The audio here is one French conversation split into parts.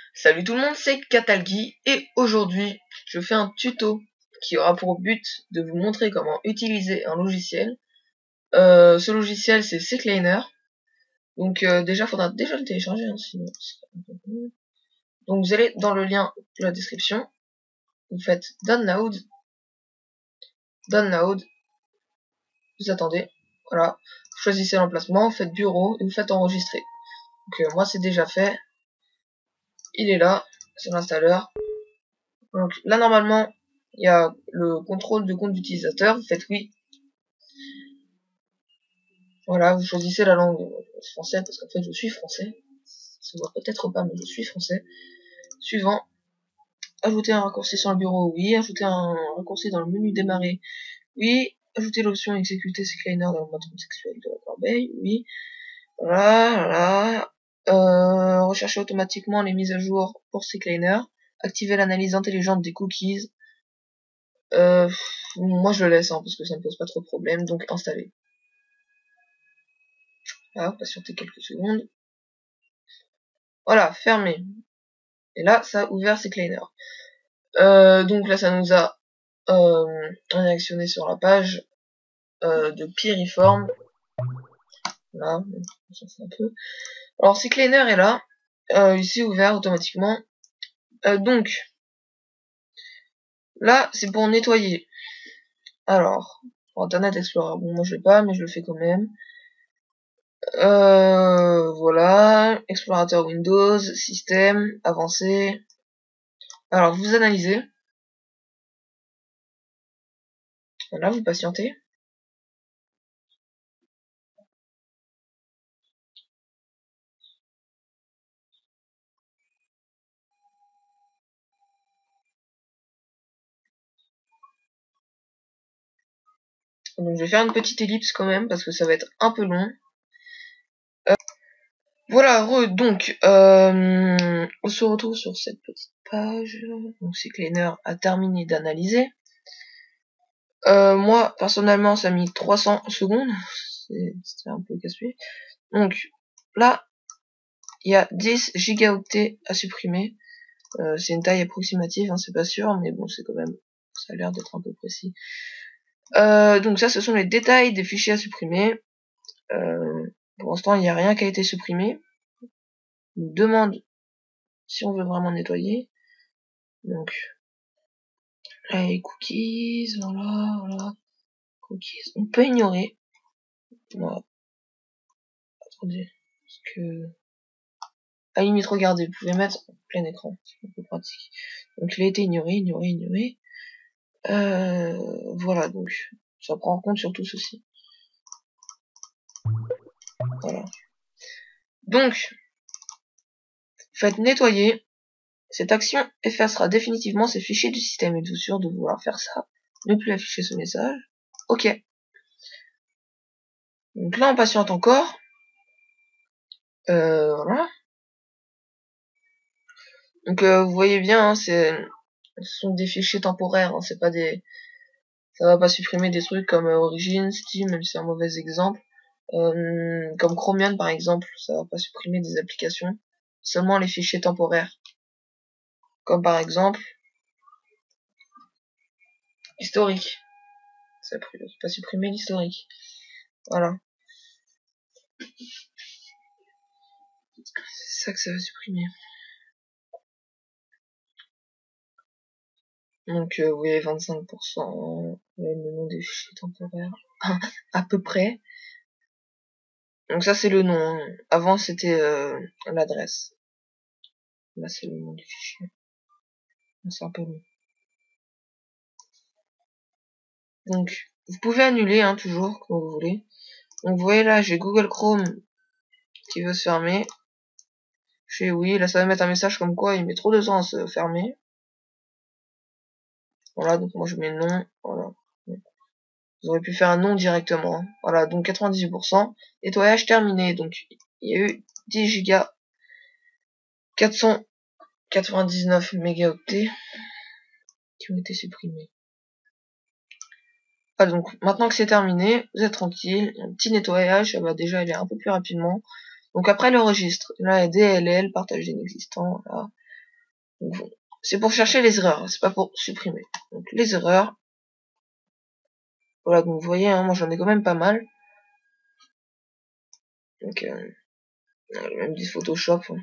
Salut tout le monde, c'est Catalgui et aujourd'hui je fais un tuto qui aura pour but de vous montrer comment utiliser un logiciel. Ce logiciel c'est CCleaner. Donc déjà faudra déjà le télécharger sinon. Donc vous allez dans le lien de la description, vous faites download, vous attendez, voilà, vous choisissez l'emplacement, vous faites bureau et vous faites enregistrer. Donc moi c'est déjà fait, il est là, c'est l'installeur. Donc là normalement il y a le contrôle de compte d'utilisateur, vous faites oui. Voilà, vous choisissez la langue française parce qu'en fait je suis français. Ça se voit peut-être pas mais je suis français. Suivant, ajouter un raccourci sur le bureau, oui. Ajouter un raccourci dans le menu démarrer, oui. Ajouter l'option exécuter CCleaner dans le mode contextuel de la corbeille, oui. Voilà. Rechercher automatiquement les mises à jour pour CCleaner. Activer l'analyse intelligente des cookies. Moi je le laisse parce que ça ne pose pas trop de problème, donc installer. Voilà, patienter quelques secondes. Voilà, fermé. Et là, ça a ouvert CCleaner. Donc là, ça nous a réactionné sur la page de Piriform. Là, on s'en fout un peu. Alors, CCleaner est là. Ici, ouvert automatiquement. Donc, là, c'est pour nettoyer. Alors, pour Internet Explorer. Bon, moi, je l'ai pas, mais je le fais quand même. Voilà. Explorateur Windows, système, avancé. Alors, vous analysez. Voilà, vous patientez. Donc, je vais faire une petite ellipse quand même, parce que ça va être un peu long. Voilà, donc, on se retrouve sur cette petite page. Donc, CCleaner a terminé d'analyser. Moi, personnellement, ça a mis 300 secondes. C'était un peu casse-pied. Donc, là, il y a 10 gigaoctets à supprimer. C'est une taille approximative, c'est pas sûr, mais bon, c'est quand même, ça a l'air d'être un peu précis. Donc ça, ce sont les détails des fichiers à supprimer. Pour l'instant, il n'y a rien qui a été supprimé. On nous demande si on veut vraiment nettoyer. Donc, les cookies, voilà. Cookies. On peut ignorer. Voilà. Attendez. Parce que, à la limite, regardez, vous pouvez mettre en plein écran. C'est un peu pratique. Donc, il a été ignoré. Voilà, donc, ça prend en compte surtout ceci. Voilà. Donc, faites nettoyer. Cette action effacera définitivement ces fichiers du système. Êtes-vous sûr de vouloir faire ça? Ne plus afficher ce message. Ok. Donc là, on patiente encore. Voilà. Donc vous voyez bien, ce sont des fichiers temporaires. C'est pas des, ça va pas supprimer des trucs comme Origin, Steam, même si c'est un mauvais exemple. Comme Chromium par exemple, ça va pas supprimer des applications. Seulement les fichiers temporaires. Comme par exemple historique. Ça va pas supprimer l'historique. Voilà. C'est ça que ça va supprimer. Donc vous voyez 25%, le nom des fichiers temporaires, à peu près. Donc ça c'est le nom, avant c'était l'adresse. Là c'est le nom du fichier. C'est un peu long. Donc vous pouvez annuler toujours quand vous voulez. Donc vous voyez là j'ai Google Chrome qui veut se fermer. Je fais oui, là ça va mettre un message comme quoi il met trop de temps à se fermer. Voilà, donc moi je mets non, voilà. Vous auriez pu faire un non directement. Voilà, donc 98%. Nettoyage terminé. Donc il y a eu 10 Go 499 mégaoctets qui ont été supprimés. Voilà, donc maintenant que c'est terminé, vous êtes tranquille. Un petit nettoyage, ça va déjà aller un peu plus rapidement. Donc après le registre, là il y a DLL, partage d'inexistant, là. Donc, c'est pour chercher les erreurs, c'est pas pour supprimer. Donc les erreurs. Voilà, donc vous voyez, hein, moi j'en ai quand même pas mal. Donc même dit Photoshop. Hein.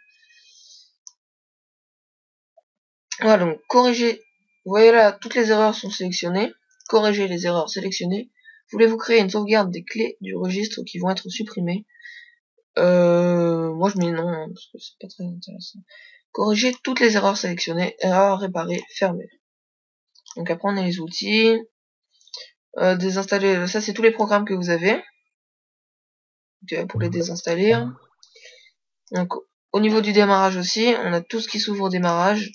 Voilà, donc corriger. Vous voyez là, toutes les erreurs sont sélectionnées. Corriger les erreurs sélectionnées. Voulez-vous créer une sauvegarde des clés du registre qui vont être supprimées? Moi je mets non, hein, parce que c'est pas très intéressant. Corriger toutes les erreurs sélectionnées. Erreurs réparées, fermées. Donc après on a les outils. Désinstaller, ça c'est tous les programmes que vous avez. Donc, pour les désinstaller. Donc au niveau du démarrage aussi, on a tout ce qui s'ouvre au démarrage.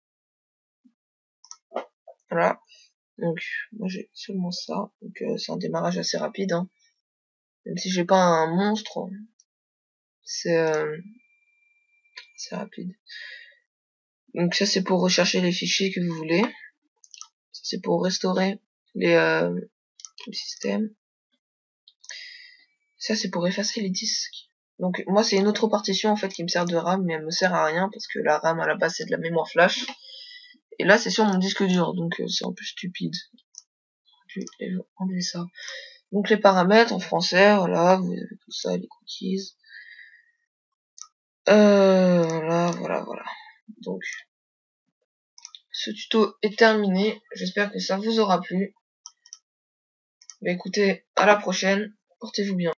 Voilà. Donc moi j'ai seulement ça. Donc c'est un démarrage assez rapide. Hein. Même si j'ai pas un monstre, c'est rapide. Donc ça c'est pour rechercher les fichiers que vous voulez. Ça c'est pour restaurer le système. Ça c'est pour effacer les disques. Donc moi c'est une autre partition en fait qui me sert de RAM, mais elle me sert à rien parce que la RAM à la base c'est de la mémoire flash. Et là c'est sur mon disque dur, donc c'est un peu stupide. Je vais enlever ça. Donc les paramètres en français, voilà, vous avez tout ça, les cookies. Voilà. Donc ce tuto est terminé. J'espère que ça vous aura plu. Bah écoutez, à la prochaine. Portez-vous bien.